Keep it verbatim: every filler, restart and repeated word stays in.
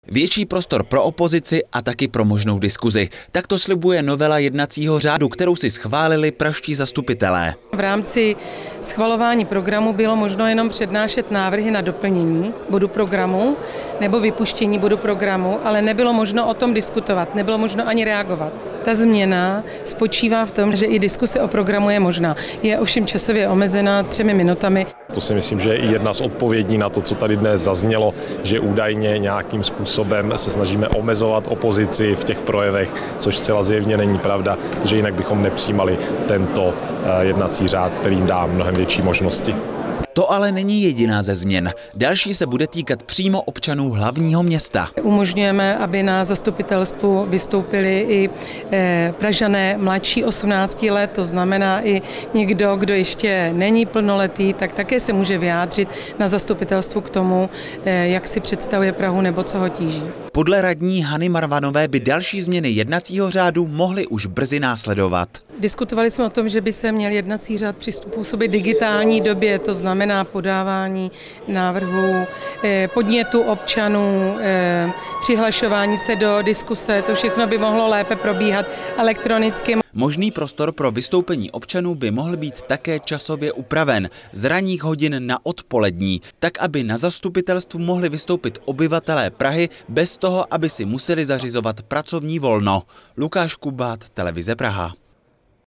Větší prostor pro opozici a taky pro možnou diskuzi. Tak to slibuje novela jednacího řádu, kterou si schválili pražští zastupitelé. V rámci schvalování programu bylo možno jenom přednášet návrhy na doplnění bodu programu nebo vypuštění bodu programu, ale nebylo možno o tom diskutovat, nebylo možno ani reagovat. Ta změna spočívá v tom, že i diskuse o programu je možná. Je ovšem časově omezená třemi minutami. To si myslím, že je i jedna z odpovědí na to, co tady dnes zaznělo, že údajně nějakým způsobem se snažíme omezovat opozici v těch projevech, což zcela zjevně není pravda, že jinak bychom nepřijímali tento jednací řád, kterým dá mnohem větší možnosti. To ale není jediná ze změn. Další se bude týkat přímo občanů hlavního města. Umožňujeme, aby na zastupitelstvu vystoupili i Pražané mladší osmnácti let, to znamená i někdo, kdo ještě není plnoletý, tak také se může vyjádřit na zastupitelstvu k tomu, jak si představuje Prahu nebo co ho tíží. Podle radní Hany Marvanové by další změny jednacího řádu mohly už brzy následovat. Diskutovali jsme o tom, že by se měl jednací řád přizpůsobit digitální době, to znamená podávání návrhů, podnětu občanů, přihlašování se do diskuse, to všechno by mohlo lépe probíhat elektronicky. Možný prostor pro vystoupení občanů by mohl být také časově upraven z ranních hodin na odpolední, tak aby na zastupitelstvu mohli vystoupit obyvatelé Prahy bez toho, aby si museli zařizovat pracovní volno. Lukáš Kubát, Televize Praha.